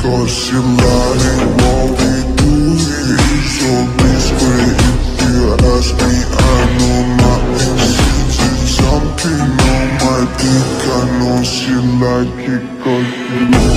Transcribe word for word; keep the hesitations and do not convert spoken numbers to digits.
Cause you're lying, what we do is so discreet. If you ask me, I know nothing. Since something on my dick, I know she like it cause you